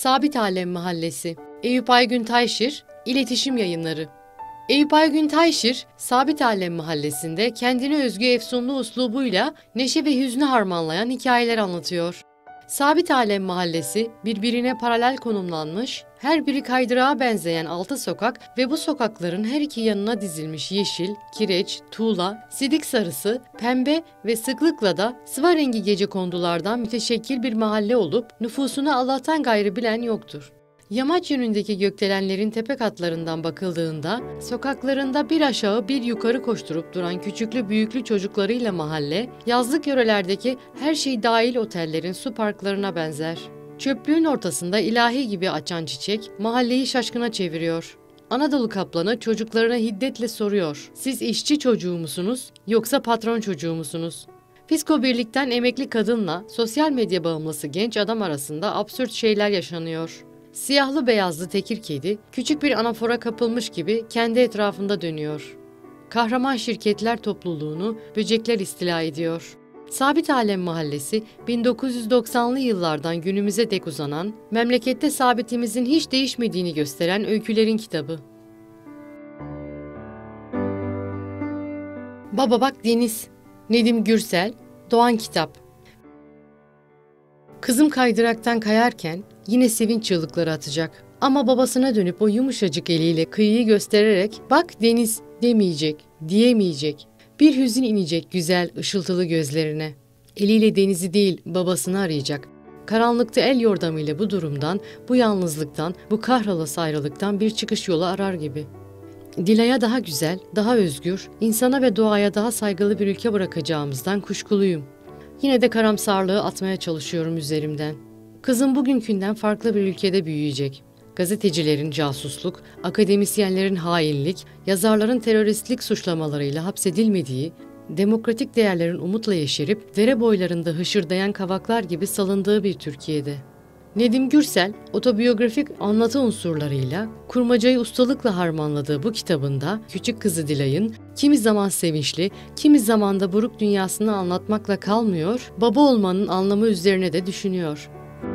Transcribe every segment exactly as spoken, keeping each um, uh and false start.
Sabit Alem Mahallesi. Eyüp Aygün Tayşir, İletişim Yayınları. Eyüp Aygün Tayşir, Sabit Alem Mahallesi'nde kendine özgü efsunlu üslubuyla neşe ve hüznü harmanlayan hikayeler anlatıyor. Sabit Alem Mahallesi, birbirine paralel konumlanmış, her biri kaydırağa benzeyen altı sokak ve bu sokakların her iki yanına dizilmiş yeşil, kireç, tuğla, sidik sarısı, pembe ve sıklıkla da sıva rengi gecekondulardan müteşekkil bir mahalle olup nüfusunu Allah'tan gayrı bilen yoktur. Yamaç yönündeki gökdelenlerin tepe katlarından bakıldığında, sokaklarında bir aşağı bir yukarı koşturup duran küçüklü büyüklü çocuklarıyla mahalle, yazlık yörelerdeki her şey dahil otellerin su parklarına benzer. Çöplüğün ortasında ilahi gibi açan çiçek, mahalleyi şaşkına çeviriyor. Anadolu kaplanı çocuklarına hiddetle soruyor, siz işçi çocuğu musunuz, yoksa patron çocuğu musunuz? Fisko Birlik'ten emekli kadınla sosyal medya bağımlısı genç adam arasında absürt şeyler yaşanıyor. Siyahlı beyazlı tekir kedi, küçük bir anafora kapılmış gibi kendi etrafında dönüyor. Kahraman şirketler topluluğunu böcekler istila ediyor. Sabit Alem Mahallesi, bin dokuz yüz doksanlı yıllardan günümüze dek uzanan, memlekette sabitimizin hiç değişmediğini gösteren öykülerin kitabı. Baba Bak Deniz, Nedim Gürsel, Doğan Kitap. Kızım kaydıraktan kayarken yine sevinç çığlıkları atacak. Ama babasına dönüp o yumuşacık eliyle kıyıyı göstererek "Bak deniz" demeyecek, diyemeyecek. Bir hüzün inecek güzel, ışıltılı gözlerine. Eliyle denizi değil, babasını arayacak. Karanlıkta el yordamıyla bu durumdan, bu yalnızlıktan, bu kahrolası ayrılıktan bir çıkış yolu arar gibi. Dilay'a daha güzel, daha özgür, insana ve doğaya daha saygılı bir ülke bırakacağımızdan kuşkuluyum. Yine de karamsarlığı atmaya çalışıyorum üzerimden. Kızım bugünkünden farklı bir ülkede büyüyecek. Gazetecilerin casusluk, akademisyenlerin hainlik, yazarların teröristlik suçlamalarıyla hapsedilmediği, demokratik değerlerin umutla yeşerip dere boylarında hışırdayan kavaklar gibi salındığı bir Türkiye'de. Nedim Gürsel, otobiyografik anlatı unsurlarıyla kurmacayı ustalıkla harmanladığı bu kitabında küçük kızı Dilay'ın kimi zaman sevinçli, kimi zaman da buruk dünyasını anlatmakla kalmıyor, baba olmanın anlamı üzerine de düşünüyor.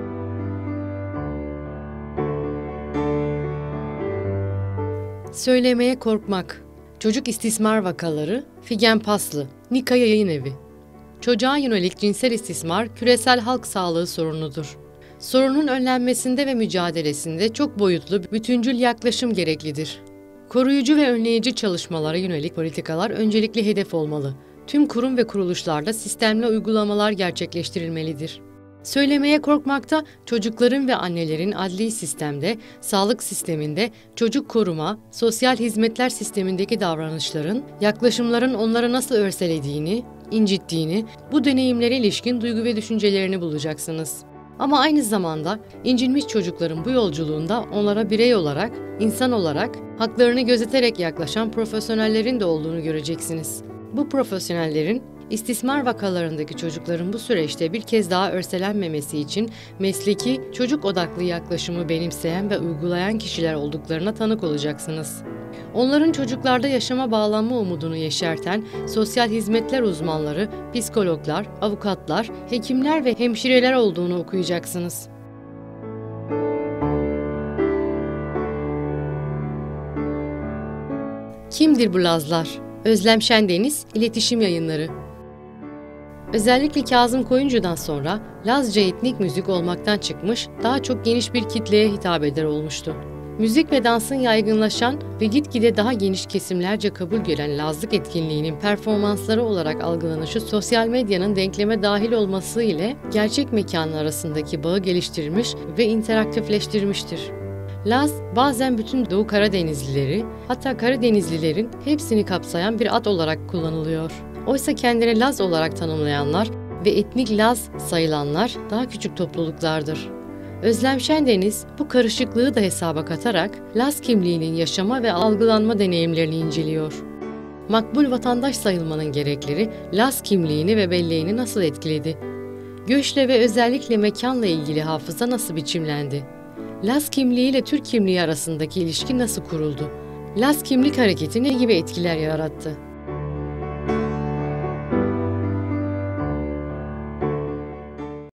Söylemeye korkmak. Çocuk istismar vakaları. Figen Paslı. Nika Yayın Evi. Çocuğa yönelik cinsel istismar küresel halk sağlığı sorunudur. Sorunun önlenmesinde ve mücadelesinde çok boyutlu, bütüncül yaklaşım gereklidir. Koruyucu ve önleyici çalışmalara yönelik politikalar öncelikli hedef olmalı. Tüm kurum ve kuruluşlarda sistemli uygulamalar gerçekleştirilmelidir. Söylemeye korkmakta, çocukların ve annelerin adli sistemde, sağlık sisteminde, çocuk koruma, sosyal hizmetler sistemindeki davranışların, yaklaşımların onları nasıl örselediğini, incittiğini, bu deneyimlere ilişkin duygu ve düşüncelerini bulacaksınız. Ama aynı zamanda incinmiş çocukların bu yolculuğunda onlara birey olarak, insan olarak, haklarını gözeterek yaklaşan profesyonellerin de olduğunu göreceksiniz. Bu profesyonellerin, istismar vakalarındaki çocukların bu süreçte bir kez daha örselenmemesi için mesleki, çocuk odaklı yaklaşımı benimseyen ve uygulayan kişiler olduklarına tanık olacaksınız. Onların çocuklarda yaşama bağlanma umudunu yeşerten sosyal hizmetler uzmanları, psikologlar, avukatlar, hekimler ve hemşireler olduğunu okuyacaksınız. Kimdir bu Lazlar? Özlem Şendeniz, İletişim Yayınları. Özellikle Kazım Koyuncu'dan sonra Lazca etnik müzik olmaktan çıkmış, daha çok geniş bir kitleye hitap eder olmuştu. Müzik ve dansın yaygınlaşan ve gitgide daha geniş kesimlerce kabul gören Lazlık etkinliğinin performansları olarak algılanışı sosyal medyanın denkleme dahil olması ile gerçek mekanın arasındaki bağı geliştirmiş ve interaktifleştirmiştir. Laz, bazen bütün Doğu Karadenizlileri, hatta Karadenizlilerin hepsini kapsayan bir ad olarak kullanılıyor. Oysa kendini Laz olarak tanımlayanlar ve etnik Laz sayılanlar daha küçük topluluklardır. Özlem Şendeniz bu karışıklığı da hesaba katarak Laz kimliğinin yaşama ve algılanma deneyimlerini inceliyor. Makbul vatandaş sayılmanın gerekleri Laz kimliğini ve belleğini nasıl etkiledi? Göçle ve özellikle mekanla ilgili hafıza nasıl biçimlendi? Laz kimliği ile Türk kimliği arasındaki ilişki nasıl kuruldu? Laz kimlik hareketi ne gibi etkiler yarattı?